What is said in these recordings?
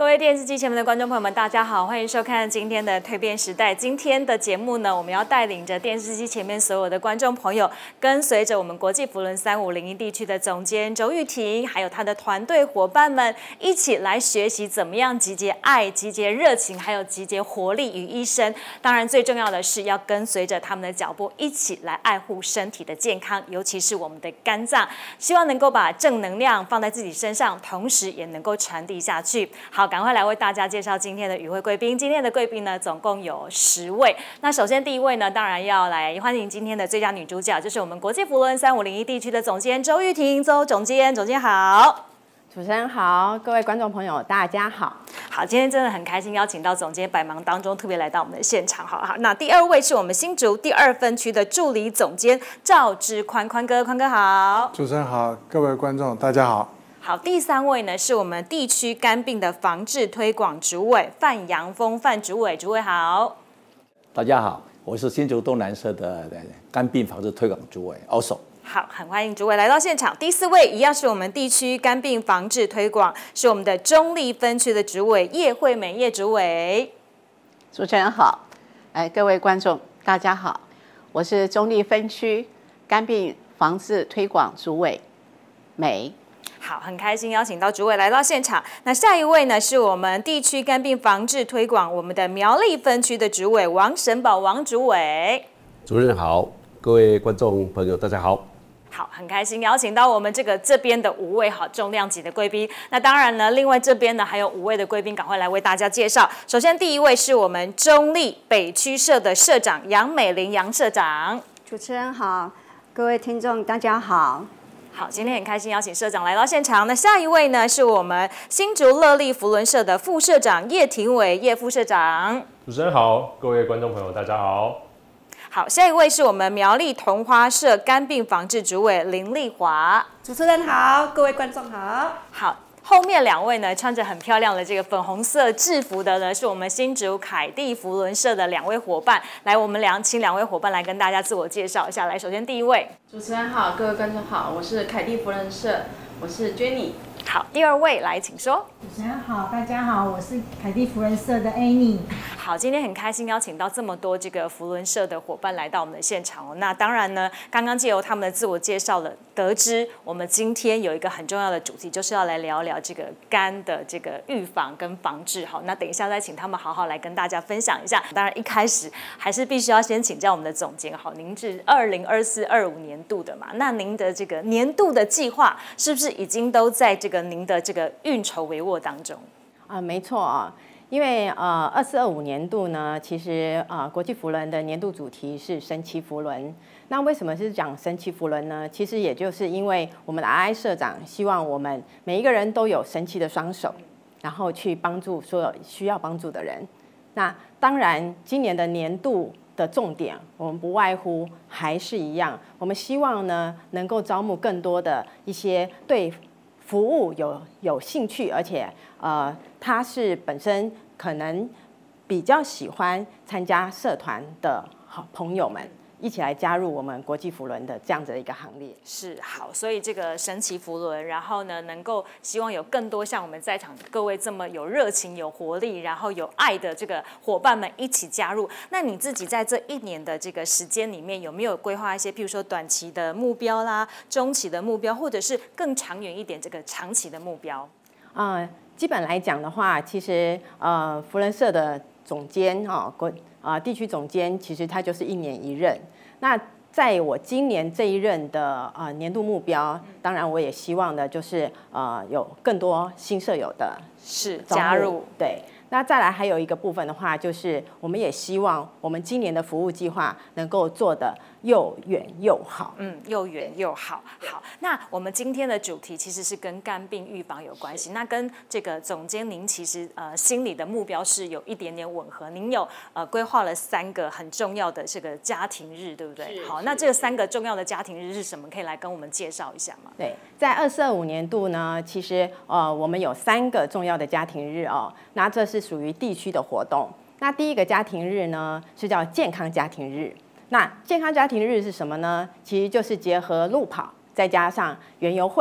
位电视机前面的观众朋友们，大家好，欢迎收看今天的蜕变时代。今天的节目呢，我们要带领着电视机前面所有的观众朋友，跟随着我们国际扶轮3501地区的总监周玉婷，还有他的团队伙伴们，一起来学习怎么样集结爱、集结热情，还有集结活力于一身。当然，最重要的是要跟随着他们的脚步，一起来爱护身体的健康，尤其是我们的肝脏。希望能够把正能量放在自己身上，同时也能够传递下去。好，赶快来为大家介绍今天的与会贵宾。今天的贵宾呢，总共有10位。那首先第一位呢，当然要来欢迎今天的最佳女主角，就是我们国际扶轮3501地区的总监周玉婷，周总监好。 主持人好，各位观众朋友大家好。 好，今天真的很开心，邀请到总监百忙当中特别来到我们的现场。好，那第2位是我们新竹第2分区的助理总监赵之宽，宽哥好。 主持人好，各位观众大家好。 好，第3位呢是我们地区肝病的防治推广主委范阳峰，范主委好。 大家好，我是新竹东南社的肝病防治推广主委 also。 好，很欢迎主委来到现场。第4位一样是我们地区肝病防治推广，是我们的中立分区的主委叶惠美叶主委。 主持人好，各位观众大家好，我是中立分区肝病防治推广主委美。 好，很开心邀请到主委来到现场。那下一位呢，是我们地区肝病防治推广我们的苗栗分区的主委王神宝王主委。 主任好，各位观众朋友大家好。 好，很开心邀请到我们这边的5位好重量级的贵宾。那当然呢，另外这边呢还有5位的贵宾，赶快来为大家介绍。首先第1位是我们中立北区社的社长杨美玲杨社长。 主持人好，各位听众大家好。 好，今天很开心邀请社长来到现场。那下一位呢是我们新竹乐利扶轮社的副社长叶廷伟叶副社长。 主持人好，各位观众朋友大家好。 好，下一位是我们苗栗同花社肝病防治主委林丽华。 主持人好，各位观众好。 好，后面2位呢穿着很漂亮的这个粉红色制服的呢，是我们新竹凯蒂扶轮社的2位伙伴。来，我们请2位伙伴来跟大家自我介绍一下。来，首先第1位。 主持人好，各位观众好，我是凯蒂扶轮社，我是 Jenny。 好，第2位来，请说。 主持人好，大家好，我是凯蒂扶轮社的 Annie。 好，今天很开心邀请到这么多这个扶轮社的伙伴来到我们的现场哦。那当然呢，刚刚借由他们的自我介绍了，得知我们今天有一个很重要的主题，就是要来聊聊这个肝的这个预防跟防治。好，那等一下再请他们好好来跟大家分享一下。当然一开始还是必须要先请教我们的总监。好，您是2024-25年度的嘛？那您的这个年度的计划是不是已经都在这个您的这个运筹帷幄当中？ 没错啊。因为24-25年度呢，其实国际扶轮的年度主题是神奇扶轮。那为什么是讲神奇扶轮呢？其实也就是因为我们的 RI 社长希望我们每一个人都有神奇的双手，然后去帮助所有需要帮助的人。那当然，今年的年度的重点，我们不外乎还是一样，我们希望呢能够招募更多的一些对服务有兴趣，而且他是本身可能比较喜欢参加社团的好朋友们，一起来加入我们国际扶轮的这样子的一个行列。 是，好，所以这个神奇扶轮，然后呢，能够希望有更多像我们在场各位这么有热情、有活力，然后有爱的这个伙伴们一起加入。那你自己在这1年的这个时间里面，有没有规划一些，譬如说短期的目标啦、中期的目标，或者是更长远一点这个长期的目标？ 基本来讲的话，其实扶轮社的总监地区总监，其实他就是1年1任。那在我今年这一任的年度目标，当然我也希望的就是有更多新社友的加入。 对，那再来还有一个部分的话，就是我们也希望我们今年的服务计划能够做得又远又好。 又远又好。好，那我们今天的主题其实是跟肝病预防有关系。那跟这个总监您其实心里的目标是有一点点吻合。您有规划了3个很重要的这个家庭日，对不对？好，那这3个重要的家庭日是什么？可以来跟我们介绍一下吗？ 对，在24-25年度呢，其实我们有3个重要的家庭日哦。那这是属于地区的活动。那第1个家庭日呢是叫健康家庭日。那健康家庭日是什么呢？其实就是结合路跑再加上园游会，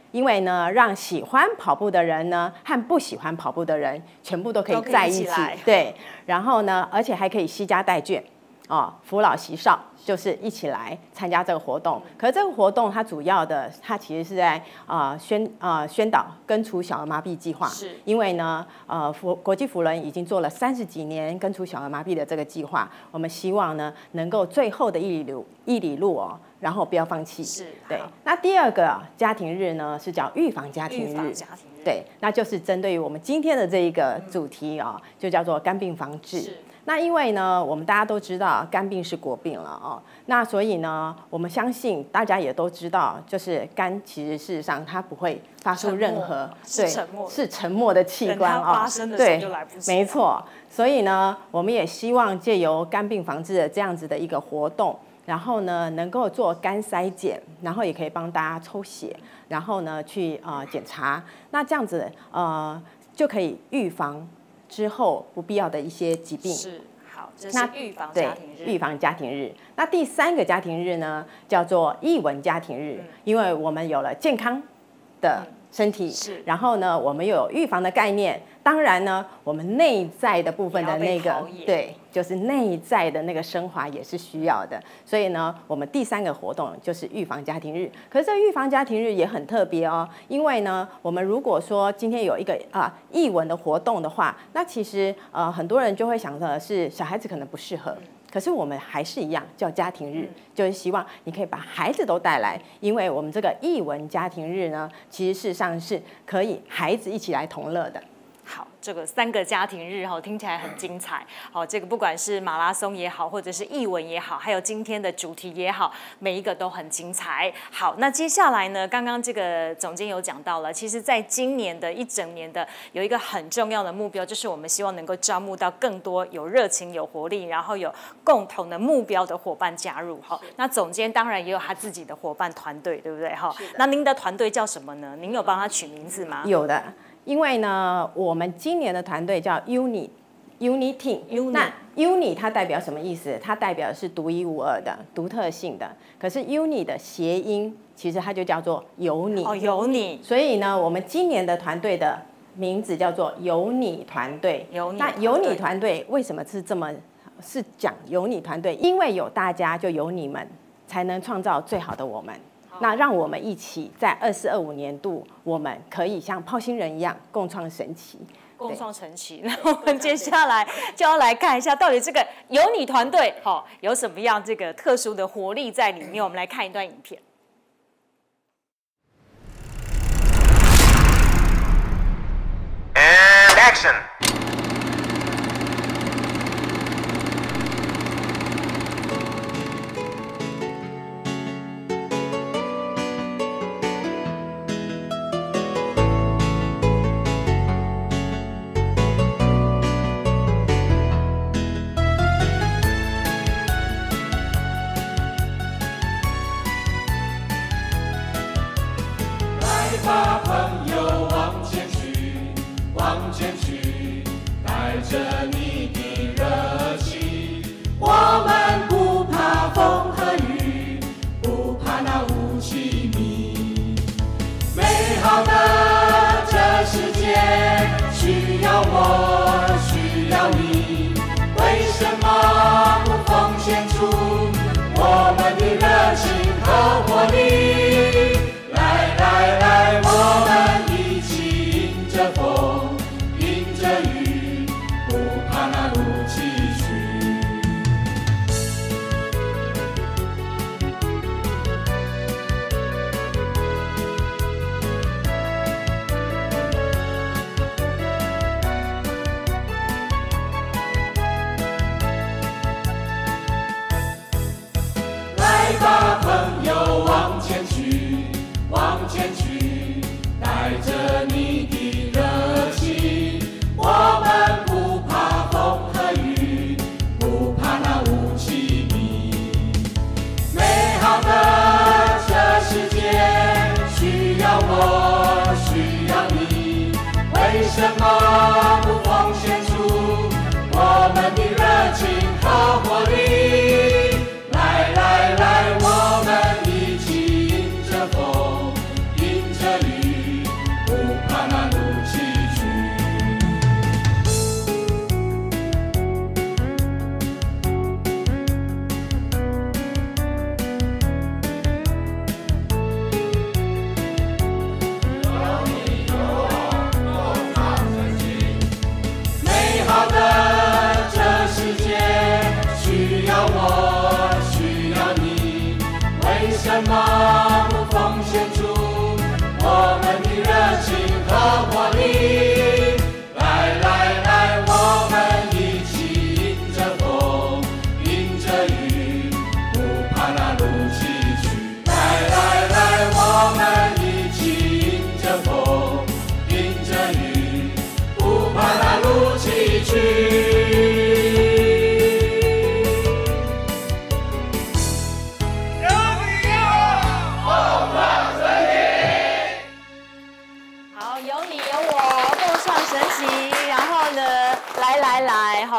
因为呢，让喜欢跑步的人呢和不喜欢跑步的人全部都可以在一起，对。然后呢，而且还可以惜家带眷，扶老携少，就是一起来参加这个活动。可是这个活动它主要的，它其实是在宣导根除小儿麻痹计划。是。因为呢，国际扶轮已经做了30几年根除小儿麻痹的这个计划，我们希望呢能够最后的一里路然后不要放弃。是。对。那第二个家庭日呢是叫预防家庭日。对，那就是针对于我们今天的这一个主题就叫做肝病防治。是。那因为呢，我们大家都知道肝病是国病了那所以呢，我们相信大家也都知道，就是肝其实事实上它不会发出任何是沉默的器官发生的时候就来不及。 没错。所以呢，我们也希望借由肝病防治的这样子的一个活动，然后呢，能够做肝筛检，然后也可以帮大家抽血，然后呢去检查，那这样子就可以预防之后不必要的一些疾病。 是。好，这是预防家庭日。 预防家庭日。那第3个家庭日呢，叫做艺文家庭日，因为我们有了健康的身体，然后呢，我们又有预防的概念。当然呢，我们内在的部分的那个，对，就是内在的那个升华也是需要的。所以呢，我们第3个活动就是预防家庭日。可是这预防家庭日也很特别因为呢，我们如果说今天有一个艺文的活动的话，那其实很多人就会想的是小孩子可能不适合。可是我们还是一样叫家庭日，就是希望你可以把孩子都带来，因为我们这个艺文家庭日呢，其实事实上是可以孩子一起来同乐的。 好，这个3个家庭日听起来很精彩。好，这个不管是马拉松也好，或者是艺文也好，还有今天的主题也好，每一个都很精彩。好，那接下来呢，刚刚这个总监有讲到了，其实在今年的一整年的有一个很重要的目标，就是我们希望能够招募到更多有热情、有活力，然后有共同的目标的伙伴加入。好，那总监当然也有他自己的伙伴团队，对不对？好，那您的团队叫什么呢？您有帮他取名字吗？ 有的。因为呢，我们今年的团队叫 Uni Team。那 Uni 它代表什么意思？它代表的是独一无二的、独特性的。可是 Uni 的谐音，其实它就叫做有你。 有你。 所以呢，我们今年的团队的名字叫做有你团队。那有你团队为什么是讲有你团队？因为有大家就有你们，才能创造最好的我们。那让我们一起在24-25年度，我们可以像炮星人一样共创神奇。 共创神奇。那我们接下来就要来看一下，到底这个有你团队有什么样这个特殊的活力在里面？我们来看一段影片。 And action.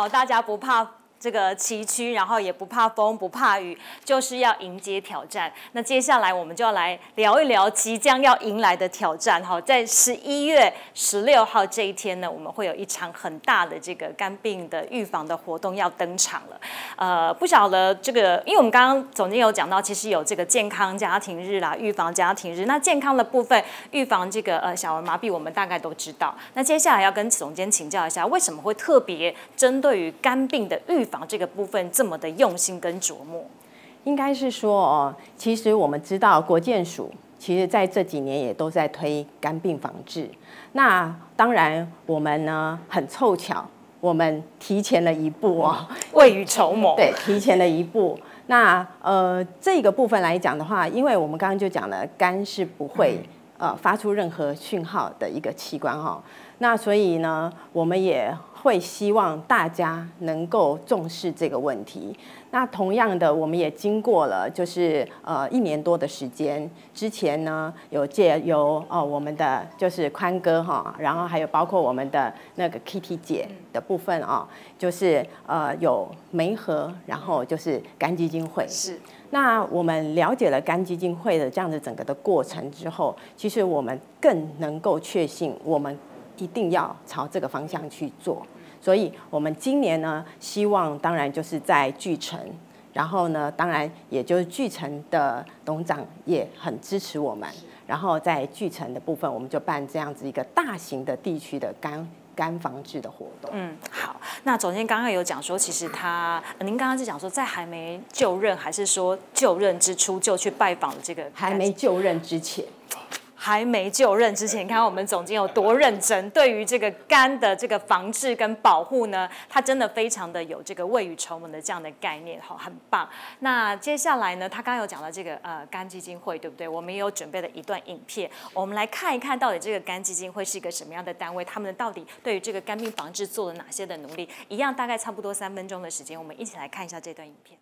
好，大家不怕这个崎岖，然后也不怕风，不怕雨，就是要迎接挑战。那接下来我们就要来聊一聊即将要迎来的挑战。哈，在11月16号这一天呢，我们会有一场很大的这个肝病的预防的活动要登场了。不晓得这个，因为我们刚刚总监有讲到，其实有这个健康家庭日啦，预防家庭日。那健康的部分，预防这个小儿麻痹，我们大概都知道。那接下来要跟总监请教一下，为什么会特别针对于肝病的预防这个部分这么的用心跟琢磨？ 应该是说其实我们知道国健署其实在这几年也都在推肝病防治。那当然我们呢很凑巧，我们提前了一步未雨绸缪。 对，提前了一步。那这个部分来讲的话，因为我们刚刚就讲了，肝是不会发出任何讯号的一个器官那所以呢，我们也会希望大家能够重视这个问题。那同样的，我们也经过了就是1年多的时间。之前呢，有借由我们的就是宽哥然后还有包括我们的那个 Kitty 姐的部分就是有媒合，然后就是肝基金会。 是。 那我们了解了肝基金会的这样子整个的过程之后，其实我们更能够确信我们一定要朝这个方向去做。所以我们今年呢，希望当然就是在巨城，然后呢，当然也就是巨城的董事长也很支持我们，然后在巨城的部分，我们就办这样子一个大型的地区的肝防治的活动。 好，那总监刚刚有讲说，其实您刚刚是讲说，在还没就任，还是说就任之初就去拜访了这个？ 还没就任之前。 还没就任之前，你看我们总监有多认真，对于这个肝的这个防治跟保护呢，他真的非常的有这个未雨绸缪的这样的概念，很棒。那接下来呢，他刚刚有讲到这个肝基金会，对不对？我们也有准备了一段影片，我们来看一看到底这个肝基金会是一个什么样的单位，他们到底对于这个肝病防治做了哪些的努力，一样大概差不多3分钟的时间，我们一起来看一下这段影片。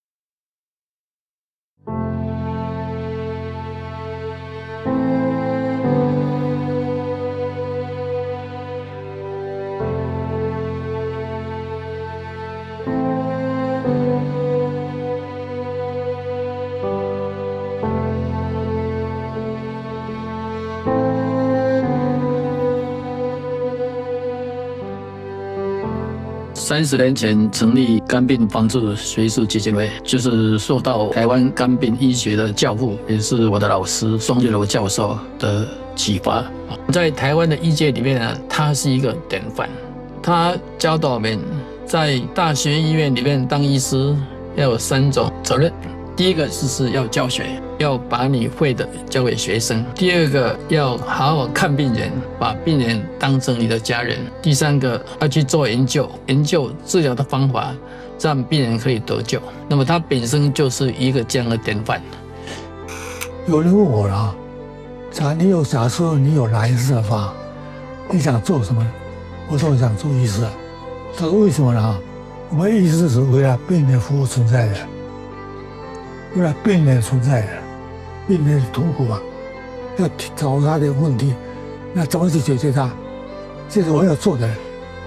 30年前成立肝病防治学术基金会，就是受到台湾肝病医学的教父，也是我的老师宋月楼教授的启发。在台湾的医界里面呢，他是一个典范。他教导我们在大学医院里面当医师要有3种责任。第一个就是要教学，要把你会的教给学生；第二个要好好看病人，把病人当成你的家人；第三个要去做研究，研究治疗的方法，让病人可以得救。那么他本身就是一个这样的典范。 有人问我了，假设你有来世的话，你想做什么？我说我想做医师。他说为什么呢？我们医师是为了病人服务存在的。为了病人存在的，病人痛苦要找他的问题，那怎么去解决它？这是我要做的。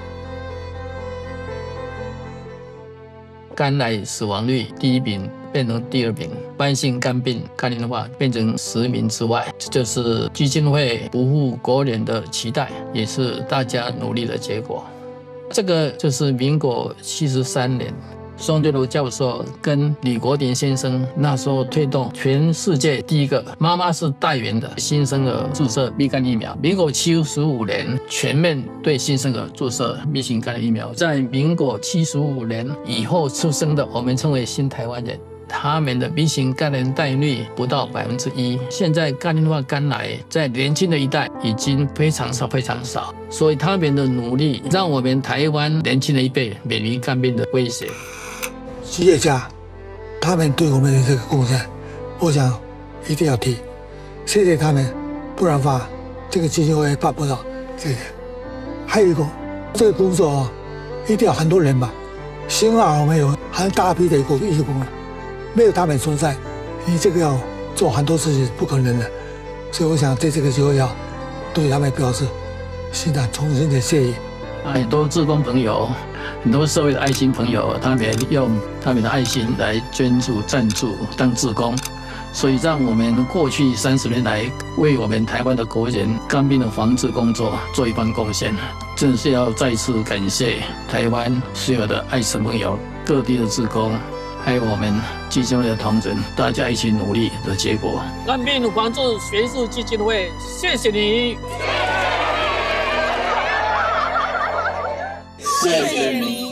肝癌死亡率第1名变成第2名，慢性肝病肝硬化变成10名之外，这就是基金会不负国人的期待，也是大家努力的结果。这个就是民国73年。宋月楼教授跟李国鼎先生那时候推动全世界第一个妈妈是代源的新生儿注射乙肝疫苗。民国75年全面对新生儿注射乙型肝疫苗。在民国75年以后出生的，我们称为新台湾人，他们的乙型肝炎带率不到1%。现在肝硬化、肝癌在年轻的一代已经非常少，所以他们的努力让我们台湾年轻的一辈免于肝病的威胁。 企业家，他们对我们的这个贡献，我想一定要提，谢谢他们，不然的话，这个基金会办不到这个。还有一个，这个工作一定要很多人吧，幸好我们有很大批的义工，没有他们存在，你这个要做很多事情不可能的，所以我想在这个机会要对他们表示衷心的谢意。 很多志工朋友，很多社会的爱心朋友，他们也用他们的爱心来捐助、赞助当志工，所以让我们过去30年来为我们台湾的国人肝病的防治工作做一番贡献，真的是要再次感谢台湾所有的爱神朋友、各地的志工，还有我们基金会的同仁，大家一起努力的结果。 肝病防治学术基金会，谢谢你。 谢谢你。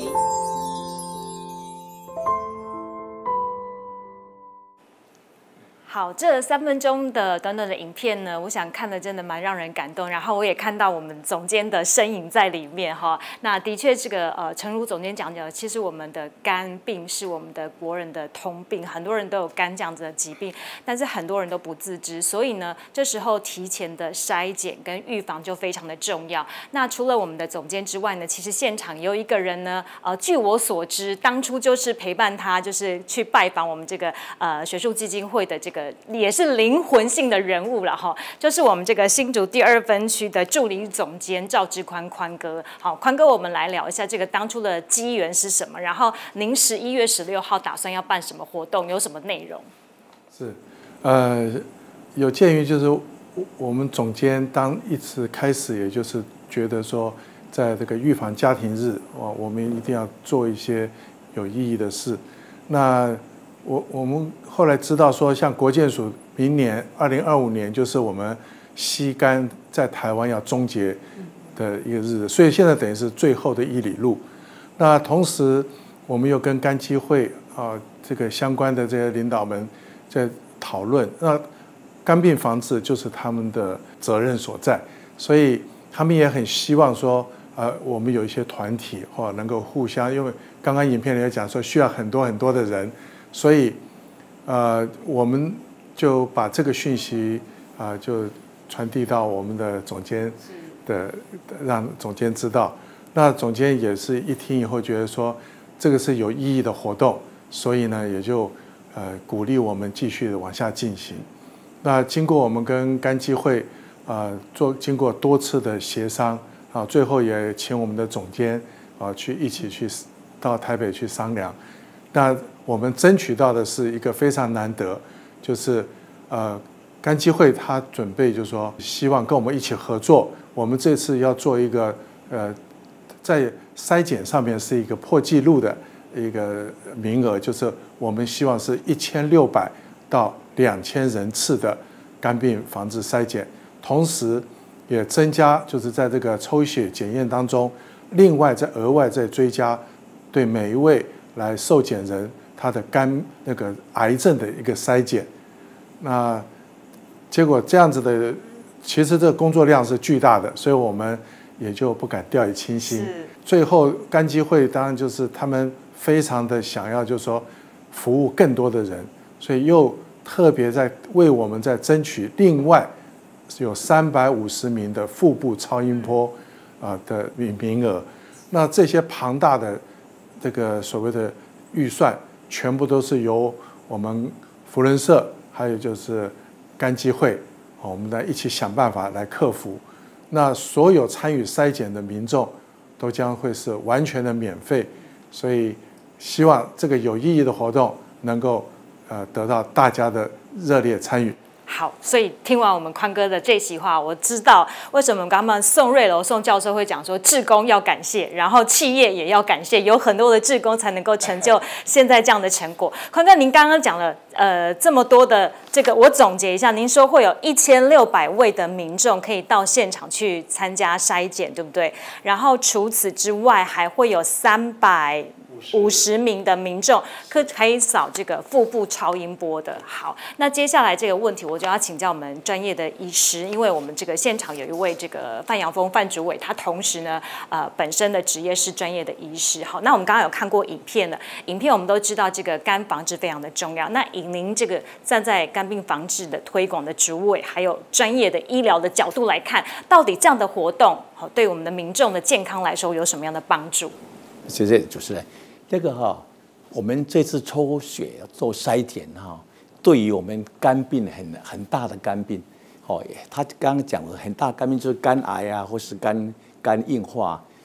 好，这3分钟的短短的影片呢，我想看的真的蛮让人感动。然后我也看到我们总监的身影在里面哈。那的确，这个诚如总监讲的，其实我们的肝病是我们的国人的通病，很多人都有肝这样子的疾病，但是很多人都不自知。所以呢，这时候提前的筛检跟预防就非常的重要。那除了我们的总监之外呢，其实现场也有一个人呢，据我所知，当初就是陪伴他，就是去拜访我们这个学术基金会的这个。也是灵魂性的人物了哈，就是我们这个新竹第2分区的助理总监赵志宽宽哥。好，宽哥，我们来聊一下这个当初的机缘是什么？然后您11月16号打算要办什么活动？有什么内容？ 是，有鉴于就是我们总监当一次开始，也就是觉得说，在这个预防家庭日，我们一定要做一些有意义的事。那我们后来知道说，像国健署明年2025年就是我们吸肝在台湾要终结的一个日子，所以现在等于是最后的1里路。那同时，我们又跟肝基会这个相关的这些领导们在讨论，那肝病防治就是他们的责任所在，所以他们也很希望说，我们有一些团体能够互相，因为刚刚影片里也讲说需要很多很多的人。所以，我们就把这个讯息就传递到我们的总监让总监知道。那总监也是一听以后觉得说这个是有意义的活动，所以呢也就鼓励我们继续往下进行。那经过我们跟肝基会经过多次的协商最后也请我们的总监一起去到台北去商量。那我们争取到的是一个非常难得，就是肝基会他准备就是说希望跟我们一起合作，我们这次要做一个在筛检上面是一个破纪录的一个名额，就是我们希望是1600到2000人次的肝病防治筛检，同时也增加就是在这个抽血检验当中，另外额外再追加对每一位来受检人他的肝那个癌症的一个筛检。那结果这样子的，其实这个工作量是巨大的，所以我们也就不敢掉以轻心。最后肝基会当然就是他们非常的想要就是说服务更多的人，所以又特别在为我们在争取另外有350名的腹部超音波的名额。那这些庞大的这个所谓的预算全部都是由我们扶轮社还有就是肝基会我们来一起想办法来克服。那所有参与筛检的民众都将会是完全的免费，所以希望这个有意义的活动能够得到大家的热烈参与。 好，所以听完我们宽哥的这席话，我知道为什么刚刚宋瑞楼宋教授会讲说志工要感谢，然后企业也要感谢，有很多的志工才能够成就现在这样的成果。宽哥，您刚刚讲了这么多的这个，我总结一下，您说会有1600位的民众可以到现场去参加筛检，对不对？然后除此之外，还会有350名的民众可以扫这个腹部超音波的。好，那接下来这个问题我就要请教我们专业的医师，因为我们这个现场有一位这个范阳峰范主委，他同时呢本身的职业是专业的医师。好，那我们刚刚有看过影片了，影片我们都知道这个肝防治非常的重要。那以您这个站在肝病防治的推广的主委，还有专业的医疗的角度来看，到底这样的活动对我们的民众的健康来说有什么样的帮助？ 谢谢主持人。这个我们这次抽血做筛检对于我们肝病很大的肝病，他刚刚讲的很大肝病就是肝癌或是肝硬化，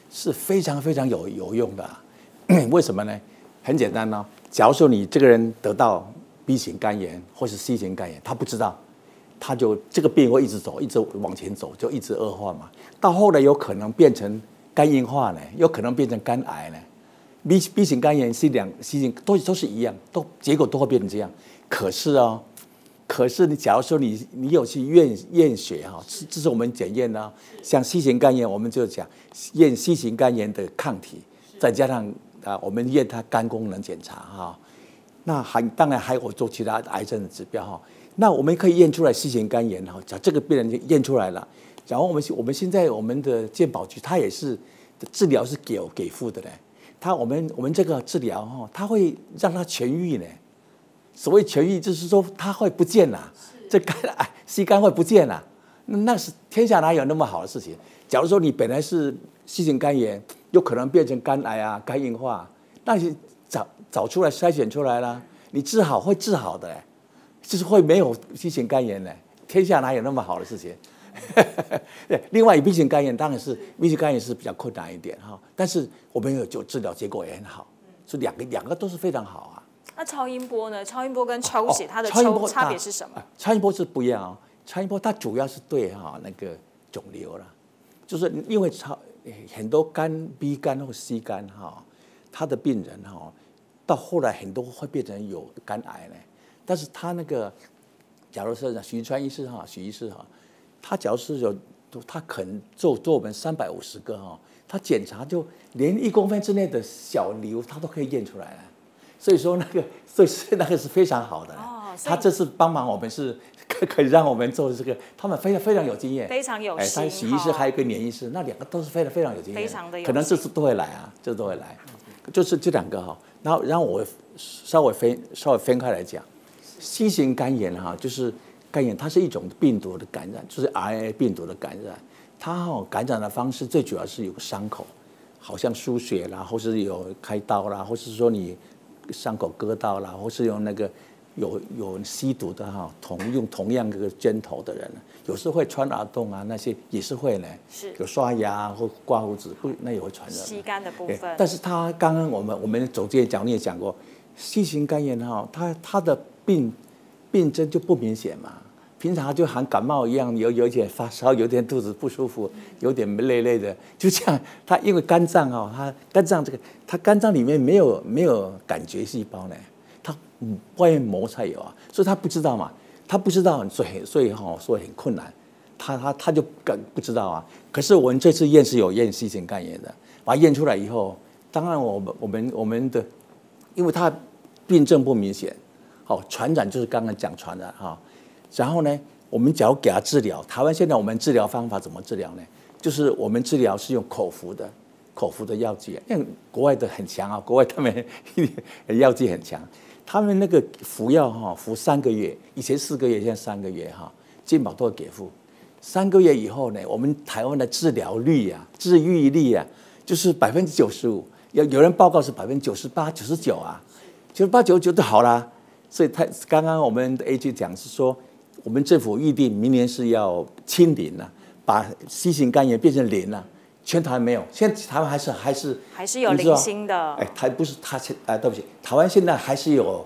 是非常非常有用的、啊。为什么呢？很简单哦，假如说你这个人得到 B 型肝炎或是 C 型肝炎，他不知道，他就这个病会一直走，一直往前走，就一直恶化嘛。到后来有可能变成肝硬化呢，有可能变成肝癌呢。B 型肝炎、C 型都是一样，结果都会变成这样。可是你假如说你有去验血哈，这是我们检验的。像 C 型肝炎，我们就讲验 C 型肝炎的抗体，再加上我们验它肝功能检查哈。那当然还有做其他癌症的指标哈。那我们可以验出来 C 型肝炎哈，假如这个病人就验出来了，然后我们现在我们的健保局它也是治疗是给付的嘞。我们这个治疗哈，它会让它痊愈呢。所谓痊愈，就是说它会不见了，这肝癌 C 肝会不见了，那是天下哪有那么好的事情？假如说你本来是 C 型肝炎，有可能变成肝癌啊、肝硬化，那你找出来筛选出来了，你会治好的嘞，就是会没有 C 型肝炎呢。天下哪有那么好的事情？另外 B 型肝炎当然是 B 型肝炎是比较困难一点哈，但是我们有治疗结果也很好，所以两个都是非常好啊。 那超音波呢？超音波跟抽血它的差别是什么？ 超音波是不一样哦，超音波它主要是对那个肿瘤啦，就是因为很多B 肝或 C 肝他的病人到后来很多会变成有肝癌呢，但是他那个假如是许医师他假如是他可能做我们350个他检查就连1公分之内的小瘤他都可以验出来了，所以说那个是非常好的。他这次帮忙我们是可以让我们做这个，他们非常有经验， 非常有心。 他许医师还有一个年医师，那两个都是非常有经验， 非常的有心。 可能这次都会来啊，就是这两个然后我稍微分开来讲 ，C 型肝炎就是肝炎，它是一种病毒的感染，就是 RNA 病毒的感染。它感染的方式最主要是有个伤口，好像输血啦，或是有开刀啦，或是说你伤口割到啦，或是用那个有吸毒的用同样这个针头的人，有时会穿耳洞啊，那些也是会呢。 是有刷牙或刮胡子，那也会传染。 吸肝的部分。 但是他刚刚我们总监你也讲过 ，C 型肝炎它的病症就不明显嘛。平常就像感冒一样，有点发烧，有点肚子不舒服，有点累的，就这样。它因为肝脏它肝脏里面没有感觉细胞呢，它外面膜才有啊，所以他不知道嘛，他不知道，所以很困难，他就不知道啊。可是我们这次验是有验 C 型肝炎的，把它验出来以后，当然我们的，因为它病症不明显，传染就是刚刚讲传染然后呢，我们只要给他治疗，台湾现在我们治疗方法怎么治疗呢？就是我们治疗是用口服的药剂，因为国外的很强国外他们药剂很强，他们那个服药服3个月，以前4个月，现在3个月健保都会给付。3个月以后呢，我们台湾的治愈率就是95%，有人报告是98%、99%啊，98%、99%都好啦。所以刚刚我们的 AG 讲是说，我们政府预定明年是要清零了，把 C 型肝炎变成0了。全台湾没有，现在台湾还是有零星的。 对不起，台湾现在还是有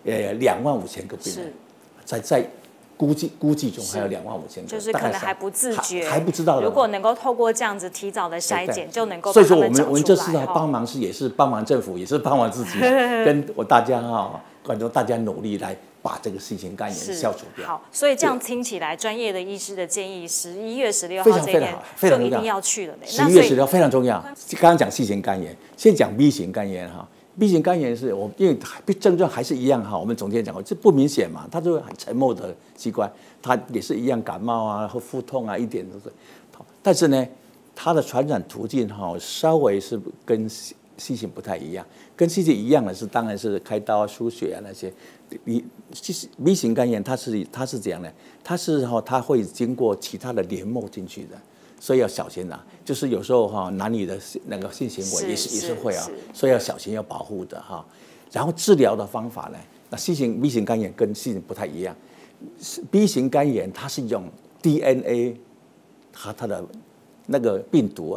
25000个病人，在估计中还有25000个， 就是可能还不自觉， 还不知道的。 如果能够透过这样子提早的筛检，就能够所以说我们这次帮忙也是帮忙政府，也是帮忙自己，跟大家感觉大家努力来把这个 C 型肝炎消除掉。 好，所以这样听起来，专业的医师的建议，11月16号这一天就一定要去了。 11月16号非常重要。刚刚讲 C 型肝炎，现在讲 B 型肝炎B 型肝炎是因为症状还是一样我们总监讲过，这不明显嘛，它就是很沉默的器官，它也是一样感冒和腹痛一点都是。但是呢，它的传染途径稍微是跟 C 型不太一样，跟 C 型一样的是当然是开刀输血那些。B 型肝炎它是这样的，它会经过其他的黏膜进去的。所以要小心就是有时候男女的那个性行为也是会所以要小心要保护的然后治疗的方法呢，那 B 型肝炎跟 C 型不太一样。B 型肝炎它是一种 DNA， 它的那个病毒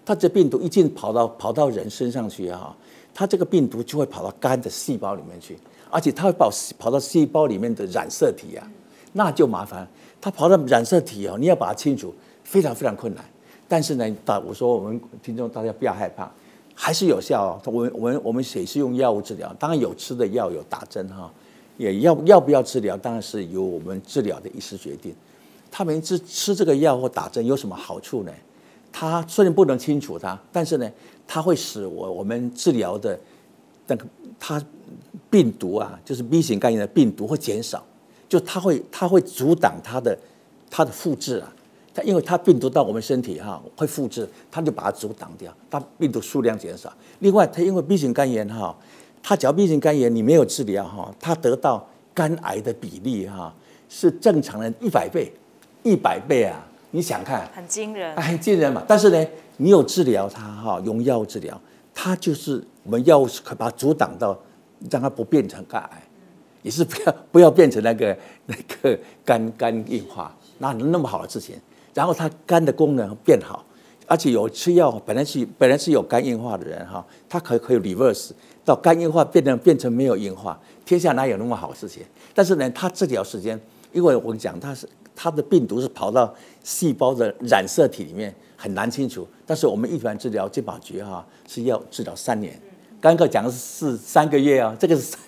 它这病毒一跑到人身上去哈，它这个病毒就会跑到肝的细胞里面去，而且它会跑到细胞里面的染色体啊，那就麻烦。它跑到染色体你要把它清除，非常非常困难。但是呢，我说我们听众大家不要害怕，还是有效。我们也是用药物治疗，当然有吃的药，有打针哈，也要不要治疗，当然是由我们治疗的医师决定。他们吃这个药或打针有什么好处呢？它虽然不能清除它，但是呢，它会使我们治疗的那个它病毒啊，就是 B 型肝炎的病毒会减少，就它会阻挡它的复制啊。因为它病毒到我们身体会复制，它就把它阻挡掉，它病毒数量减少。另外，它因为 B 型肝炎它只要 B 型肝炎你没有治疗它得到肝癌的比例是正常人100倍啊！你想看， 很惊人， 很惊人嘛。但是呢，你有治疗它用药物治疗，它就是我们药物可把它阻挡到，让它不变成肝癌，也是不要变成那个肝硬化，那么好的事情。然后它肝的功能变好，而且有吃药，本来是有肝硬化的人他可以 reverse 到肝硬化变成没有硬化，天下哪有那么好的事情？但是呢，它治疗时间，因为我讲它的病毒是跑到细胞的染色体里面，很难清除。但是我们一般治疗健保局是要治疗3年，刚刚讲的是3个月这个是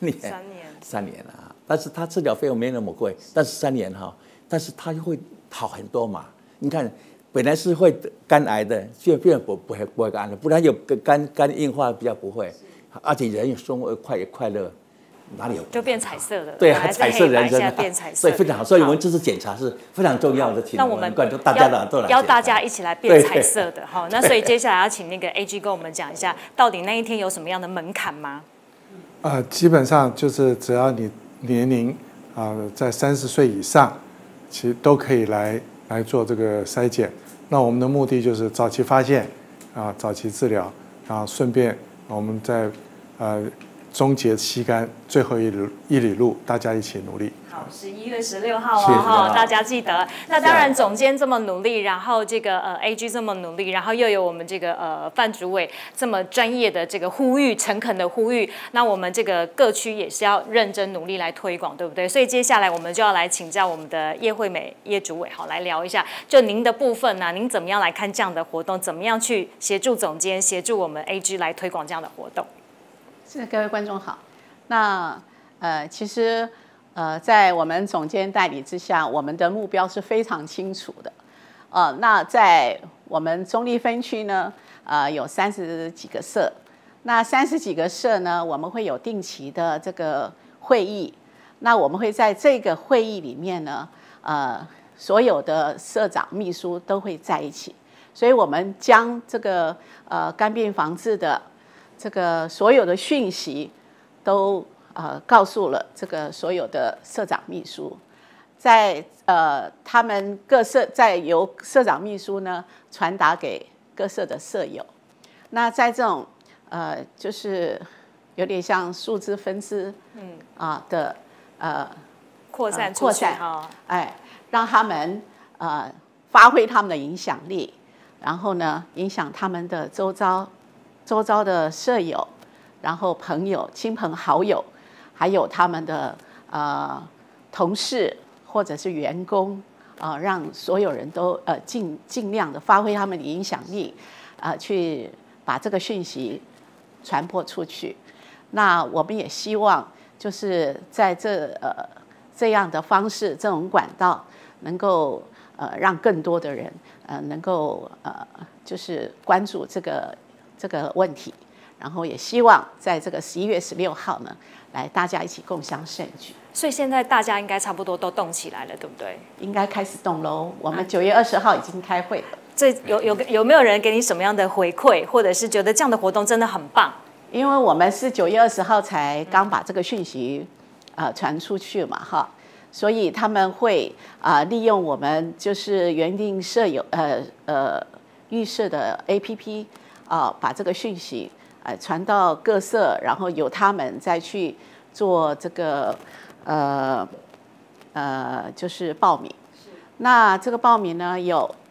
3年啊。但是它治疗费用没那么贵，但是3年但是它会好很多嘛。你看，本来是会肝癌的，就变不会肝癌了，不然有肝硬化比较不会，而且人也生活也快乐，哪里有就变彩色的？ 对，彩色人生变彩色， 所以非常好。所以我们这次检查是非常重要的，请那我们大家都来邀大家一起来变彩色的哈。那所以接下来要请那个 AG 跟我们讲一下，到底那一天有什么样的门槛吗？ 基本上就是只要你年龄在30岁以上，其实都可以来做这个筛检。那我们的目的就是早期发现早期治疗，然后顺便我们在终结吸肝最后一里路，大家一起努力。 好，11月16号大家记得。那当然，总监这么努力，然后这个AG 这么努力，然后又有我们这个范主委这么专业的这个呼吁，诚恳的呼吁，那我们这个各区也是要认真努力来推广，对不对？所以接下来我们就要来请教我们的叶惠美叶主委，来聊一下，就您的部分呢，您怎么样来看这样的活动？怎么样去协助总监、协助我们 AG 来推广这样的活动？ 各位观众好，那其实在我们总监代理之下，我们的目标是非常清楚的。那在我们中坜分区呢，有30几个社，那30几个社呢，我们会有定期的这个会议。那我们会在这个会议里面呢，所有的社长、秘书都会在一起，所以我们将这个肝病防治的这个所有的讯息都告诉了这个所有的社长秘书，在他们各社再由社长秘书呢传达给各社的社友。那在这种就是有点像树枝分支的扩散， 让他们发挥他们的影响力，然后呢影响他们的周遭的舍友，然后朋友、亲朋好友，还有他们的同事或者是员工，让所有人都尽量的发挥他们的影响力，去把这个讯息传播出去。那我们也希望就是在这样的方式、这种管道，能够让更多的人能够就是关注这个问题，然后也希望在这个11月16号呢，来大家一起共襄盛举。 所以现在大家应该差不多都动起来了，对不对？ 应该开始动喽。我们9月20号已经开会了。 这有没有人给你什么样的回馈，或者是觉得这样的活动真的很棒？ 因为我们是9月20号才刚把这个讯息传出去嘛，哈，所以他们会利用我们就是原定设有预设的 APP 把这个讯息传到各社，然后由他们再去做这个就是报名。那这个报名呢，有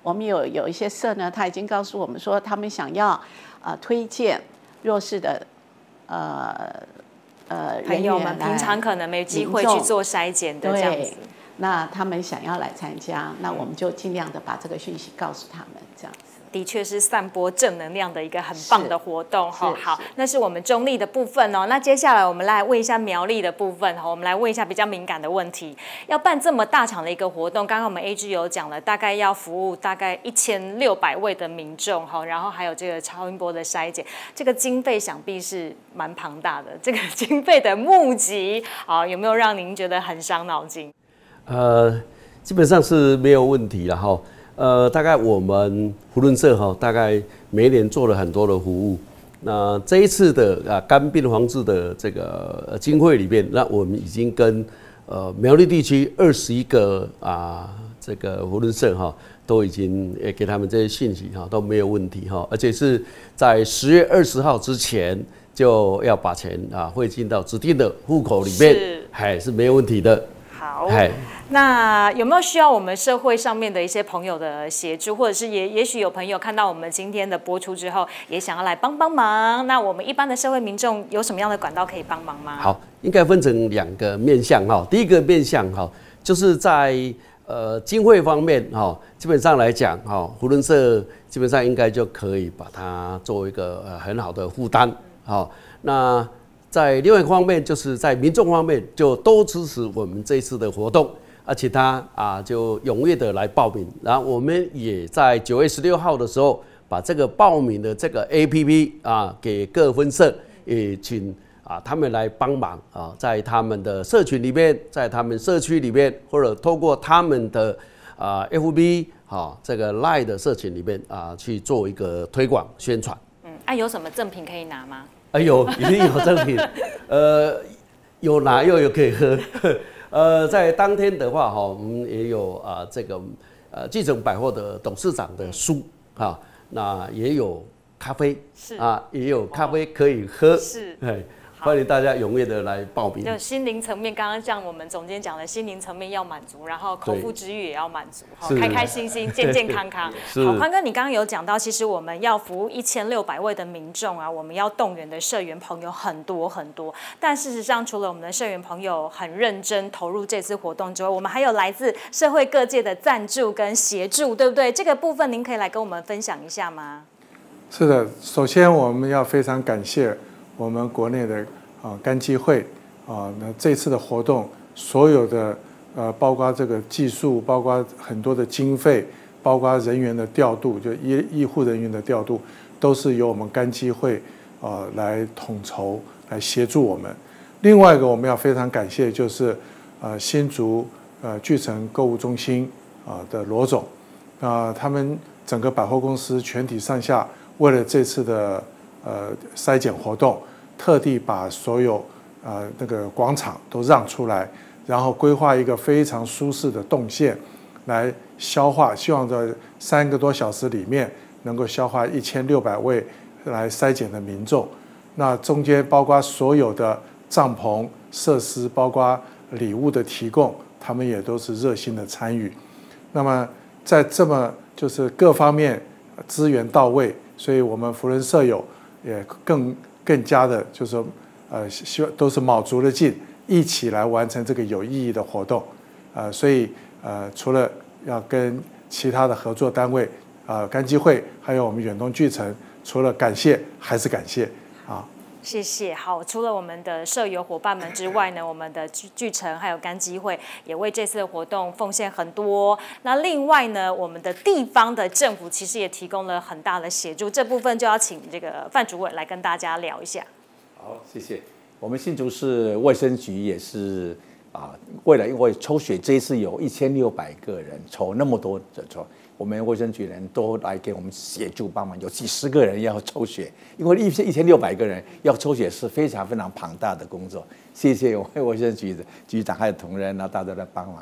我们有一些社呢，他已经告诉我们说，他们想要推荐弱势的朋友们，平常可能没机会去做筛检的这样子。 那他们想要来参加，那我们就尽量的把这个讯息告诉他们，这样子。 的确是散播正能量的一个很棒的活动哈。好，那是我们中立的部分哦。那接下来我们来问一下苗栗的部分哈。我们来问一下比较敏感的问题。要办这么大场的一个活动，刚刚我们 AG 有讲了，大概要服务大概1600位的民众哈，然后还有这个超音波的筛检，这个经费想必是蛮庞大的。这个经费的募集啊，有没有让您觉得很伤脑筋？ 基本上是没有问题了哈。大概我们扶轮社哈，大概每年做了很多的服务。那这一次的肝病防治的这个经费里面，那我们已经跟苗栗地区21个这个扶轮社哈，都已经给他们这些信息哈，都没有问题哈，而且是在10月20号之前就要把钱汇进到指定的户口里面，还是没有问题的。 好，那有没有需要我们社会上面的一些朋友的协助，或者是也许有朋友看到我们今天的播出之后，也想要来帮忙？那我们一般的社会民众有什么样的管道可以帮忙吗？ 好，应该分成2个面向哈。第一个面向哈，就是在经费方面哈，基本上来讲哈，扶轮社基本上应该就可以把它做一个很好的负担哈。那在另外一个方面，就是在民众方面，就都支持我们这一次的活动，而且他就踊跃的来报名。然后我们也在9月16号的时候，把这个报名的这个 APP 给各分社，也请他们来帮忙在他们的社群里面，在他们社区里面，或者透过他们的FB 这个 LINE 的社群里面去做一个推广宣传。 有什么赠品可以拿吗？ 有，一定有赠品，有拿又有可以喝。在当天的话，我们也有这个继承百货的董事长的书那也有咖啡，也有咖啡可以喝，是，欢迎大家踊跃的来报名。 就心灵层面，刚刚像我们总监讲的，心灵层面要满足，然后口腹之欲也要满足，开开心心、健健康康。好，宽哥，你刚刚有讲到，其实我们要服务1600位的民众我们要动员的社员朋友很多很多。但事实上，除了我们的社员朋友很认真投入这次活动之外，我们还有来自社会各界的赞助跟协助，对不对？这个部分您可以来跟我们分享一下吗？ 是的，首先我们要非常感谢我们国内的肝基会那这次的活动，所有的包括这个技术，包括很多的经费，包括人员的调度，就医护人员的调度，都是由我们肝基会来统筹，来协助我们。另外一个我们要非常感谢就是新竹巨城购物中心的罗总他们整个百货公司全体上下为了这次的筛检活动，特地把所有那个广场都让出来，然后规划一个非常舒适的动线来消化，希望在3个多小时里面能够消化1600位来筛检的民众。那中间包括所有的帐篷设施，包括礼物的提供，他们也都是热心的参与。那么在这么就是各方面资源到位，所以我们扶轮社友也更加的就是说希望都是卯足了劲，一起来完成这个有意义的活动。所以除了要跟其他的合作单位肝基会，还有我们远东巨城，除了感谢还是感谢谢谢。好，除了我们的社友伙伴们之外呢，我们的巨城还有肝基会也为这次的活动奉献很多。那另外呢，我们的地方的政府其实也提供了很大的协助，这部分就要请这个范主委来跟大家聊一下。 好，谢谢。我们新竹市卫生局也是为了因为抽血这一次有1600个人抽那么多的抽，我们卫生局人都来给我们协助帮忙，有几十个人要抽血，因为1600个人要抽血是非常非常庞大的工作。谢谢我们卫生局的局长还有同仁，然后大家来帮忙。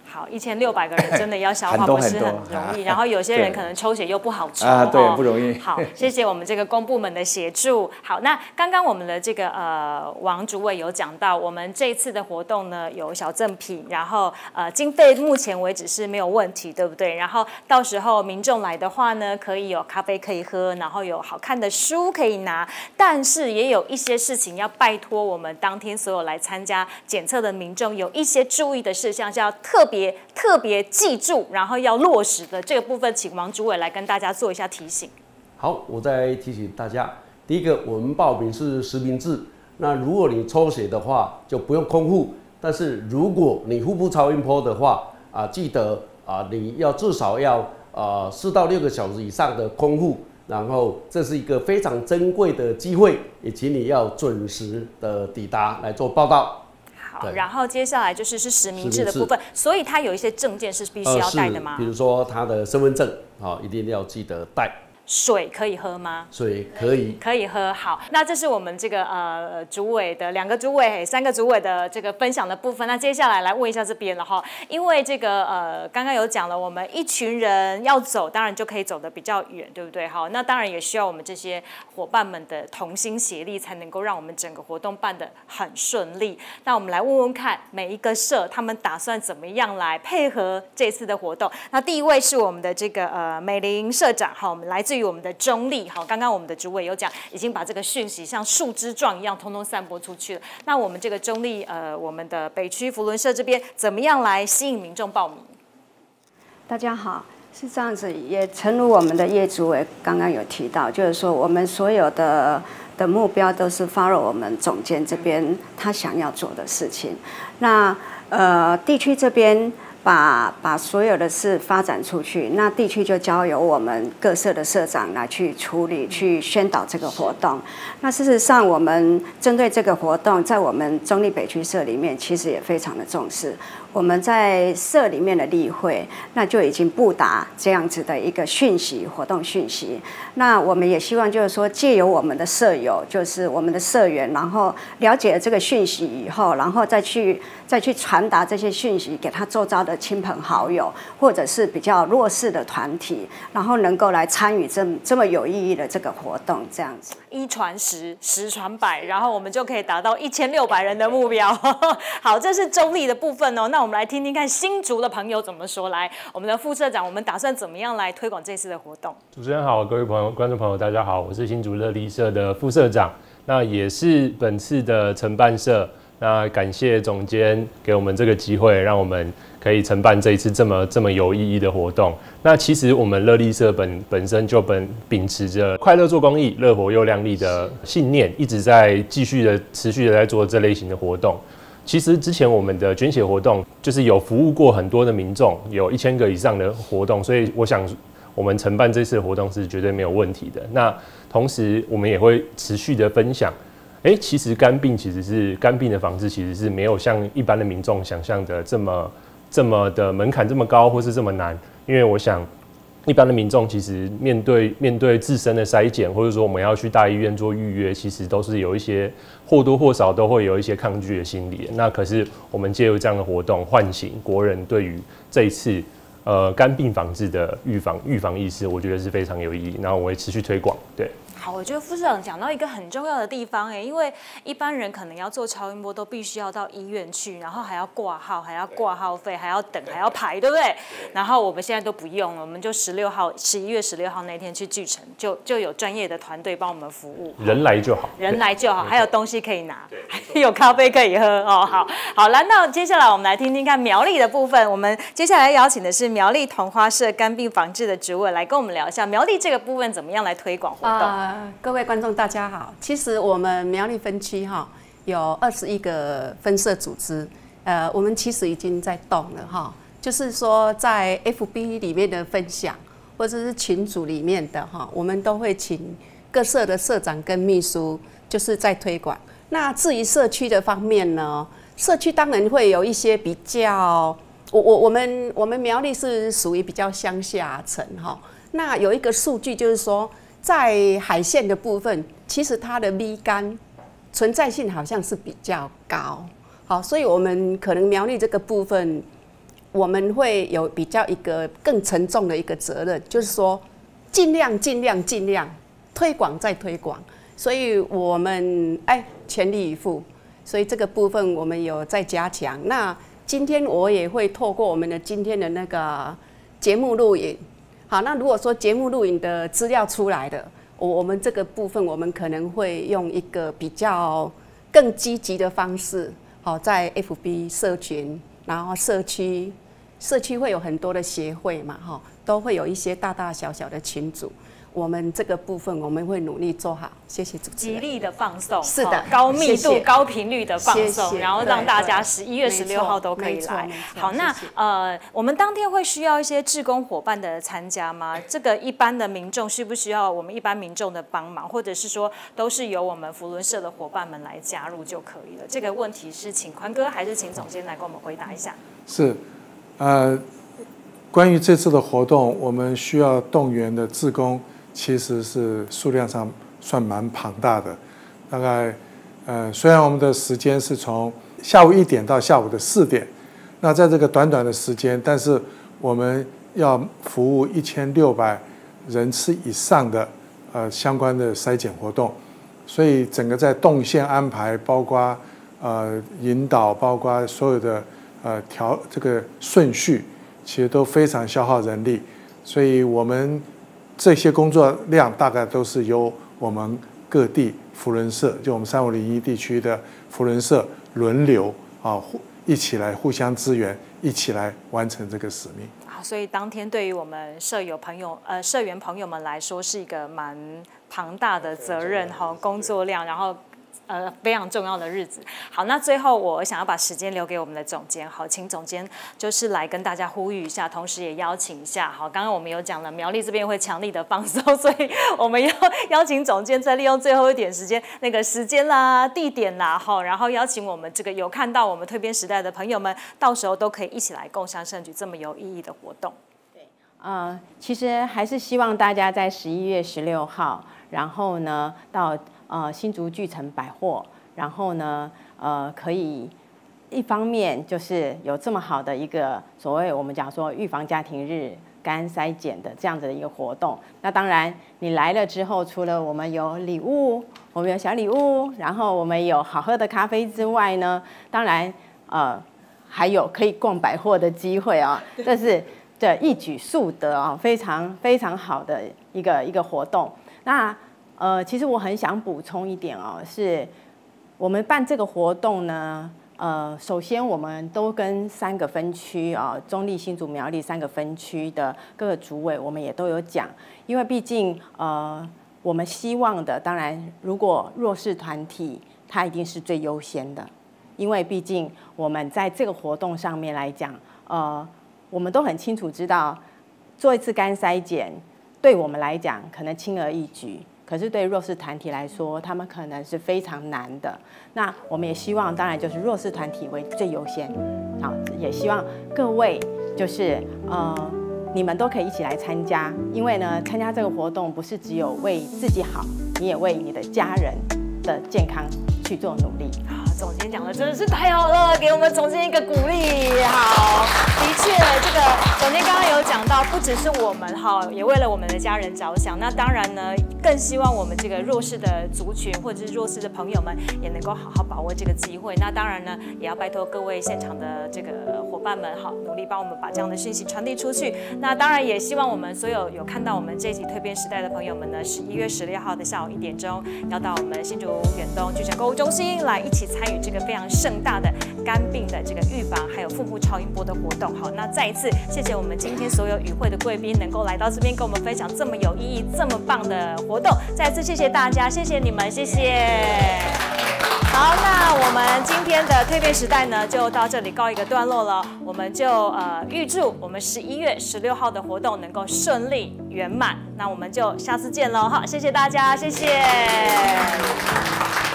好，1600个人真的要消化不是很容易，然后有些人可能抽血又不好抽啊，对，不容易。 好，谢谢我们这个公部门的协助。好，那刚刚我们的这个王主委有讲到，我们这一次的活动呢有小赠品，然后经费目前为止是没有问题，对不对？然后到时候民众来的话呢，可以有咖啡可以喝，然后有好看的书可以拿，但是也有一些事情要拜托我们当天所有来参加检测的民众有一些注意的事项是要特别记住，然后要落实的这个部分，请王主委来跟大家做一下提醒。 好，我再提醒大家，第一个，我们报名是实名制，那如果你抽血的话，就不用空腹，但是如果你腹部超音波的话，记得你要至少要4到6个小时以上的空腹，然后这是一个非常珍贵的机会，也请你要准时的抵达来做报到。 好，然后接下来就是实名制的部分，所以它有一些证件是必须要带的吗？ 比如说他的身份证，一定要记得带。 水可以喝吗？ 水可以， 可以喝。好，那这是我们这个主委的2个主委、3个主委的这个分享的部分。那接下来来问一下这边了哈，因为这个刚刚有讲了，我们一群人要走，当然就可以走得比较远，对不对？好，那当然也需要我们这些伙伴们的同心协力，才能够让我们整个活动办得很顺利。那我们来问问看，每一个社他们打算怎么样来配合这次的活动？那第一位是我们的这个美玲社长，好，我们来自于我们的中立，好，刚刚我们的主委有讲，已经把这个讯息像树枝状一样，通通散播出去了。那我们这个中立，我们的北区扶轮社这边，怎么样来吸引民众报名？ 大家好，是这样子，也诚如我们的叶主委刚刚有提到，就是说我们所有的目标都是 follow 我们总监这边他想要做的事情。那地区这边。把所有的事发展出去，那地区就交由我们各社的社长来去处理、去宣导这个活动。那事实上，我们针对这个活动，在我们中立北区社里面，其实也非常的重视。我们在社里面的例会，那就已经布达这样子的一个讯息、活动讯息。那我们也希望就是说，借由我们的社友，就是我们的社员，然后了解了这个讯息以后，然后再去传达这些讯息给他周遭的亲朋好友，或者是比较弱势的团体，然后能够来参与这么有意义的这个活动，这样子。 1传10，10传100，然后我们就可以达到1600人的目标。好，这是中立的部分哦。那我们来听听看新竹的朋友怎么说。来，我们的副社长，我们打算怎么样来推广这次的活动？ 主持人好，各位观众朋友，大家好，我是新竹乐力社的副社长，那也是本次的承办社。那感谢总监给我们这个机会，让我们可以承办这一次这么有意义的活动。那其实我们乐力社本身就秉持着快乐做公益、乐活又亮丽的信念，一直在持续的在做这类型的活动。其实之前我们的捐血活动就是有服务过很多的民众，有1000个以上的活动，所以我想我们承办这次的活动是绝对没有问题的。那同时我们也会持续的分享。其实肝病的防治其实是没有像一般的民众想象的这么的门槛这么高，或是这么难。因为我想，一般的民众其实面对自身的筛检，或者说我们要去大医院做预约，其实都是有一些或多或少都会有一些抗拒的心理。那可是我们借由这样的活动，唤醒国人对于这一次肝病防治的预防意识，我觉得是非常有意义。然后我会持续推广，对。 好，我觉得副社长讲到一个很重要的地方，因为一般人可能要做超音波都必须要到医院去，然后还要挂号，还要挂号费，还要等，还要排，对不对？然后我们现在都不用了，我们就11月16号那天去巨城，就有专业的团队帮我们服务， 人来就好， 人来就好，还有东西可以拿，还有咖啡可以喝哦。好，来，那接下来我们来听听看苗栗的部分，我们接下来邀请的是苗栗同花社肝病防治的主委来跟我们聊一下苗栗这个部分怎么样来推广活动。 各位观众大家好，其实我们苗栗分区有21个分社组织，我们其实已经在动了就是说在 FB 里面的分享，或者是群组里面的我们都会请各社的社长跟秘书，就是在推广。那至于社区的方面呢，社区当然会有一些比较，我们苗栗是属于比较乡下层那有一个数据就是说，在海线的部分，其实它的咪肝存在性好像是比较高，所以我们可能苗栗这个部分， 我们会有比较一个更沉重的一个责任，就是说尽量推广再推广，所以我们全力以赴，所以这个部分我们有在加强。那今天我也会透过我们的今天的那个节目录影，好，那如果说节目录影的资料出来的，我们这个部分我们可能会用一个比较更积极的方式，好，在 FB 社群，然后社区会有很多的协会嘛，哈，都会有一些大大小小的群组。我们这个部分我们会努力做好，谢谢主持人。 极力的放送， 是的， 高密度、 谢谢高频率的放送， 谢谢然后让大家11月16号都可以来。好，那我们当天会需要一些志工伙伴的参加吗？这个一般的民众需不需要我们一般民众的帮忙，或者是说都是由我们福伦社的伙伴们来加入就可以了？这个问题是请宽哥还是请总监来给我们回答一下？ 是，关于这次的活动，我们需要动员的志工其实是数量上算蛮庞大的，大概虽然我们的时间是从下午1点到下午的4点，那在这个短短的时间，但是我们要服务1600人次以上的相关的筛检活动，所以整个在动线安排，包括引导，包括所有的这个顺序，其实都非常消耗人力，所以我们这些工作量大概都是由我们各地福伦社，就我们3501地区的福伦社轮流一起来互相支援，一起来完成这个使命。 所以当天对于我们社员朋友们来说，是一个蛮庞大的责任工作量，然后非常重要的日子。好，那最后我想要把时间留给我们的总监，好，请总监就是来跟大家呼吁一下，同时也邀请一下。好，刚刚我们有讲了，苗栗这边会强力的放松，所以我们要邀请总监再利用最后一点时间，那个时间啦、地点啦，好，然后邀请我们这个有看到我们蜕变时代的朋友们，到时候都可以一起来共襄盛举这么有意义的活动。 对，其实还是希望大家在11月16号，然后呢到新竹巨城百货，然后呢，可以一方面就是有这么好的一个所谓我们讲说预防家庭日感恩筛检的这样子的一个活动。那当然你来了之后，除了我们有礼物，我们有小礼物，然后我们有好喝的咖啡之外呢，当然还有可以逛百货的机会啊，这是这一举数得啊，非常非常好的一个活动。那其实我很想补充一点哦，是我们办这个活动呢，首先我们都跟3个分区啊，中壢、新竹、苗栗3个分区的各个主委，我们也都有讲，因为毕竟我们希望的，当然如果弱势团体，它一定是最优先的，因为毕竟我们在这个活动上面来讲，我们都很清楚知道，做一次肝筛检对我们来讲可能轻而易举。可是对弱势团体来说，他们可能是非常难的。那我们也希望，当然就是弱势团体为最优先。好，也希望各位就是你们都可以一起来参加，因为呢，参加这个活动不是只有为自己好，你也为你的家人的健康去做努力。 总监讲的真的是太好了，给我们总监一个鼓励。好，的确，这个总监刚刚有讲到，不只是我们也为了我们的家人着想。那当然呢，更希望我们这个弱势的族群或者是弱势的朋友们也能够好好把握这个机会。那当然呢，也要拜托各位现场的这个伙伴们，努力帮我们把这样的讯息传递出去。那当然也希望我们所有有看到我们这一集蜕变时代的朋友们呢，11月16号的下午1点钟，要到我们新竹远东巨城购物中心来一起参与这个非常盛大的肝病的这个预防，还有腹部超音波的活动。好，那再一次谢谢我们今天所有与会的贵宾能够来到这边跟我们分享这么有意义、这么棒的活动。再一次谢谢大家，谢谢你们，谢谢。好，那我们今天的蜕变时代呢，就到这里告一个段落了。我们就预祝我们11月16号的活动能够顺利圆满。那我们就下次见喽，好，谢谢大家，谢谢。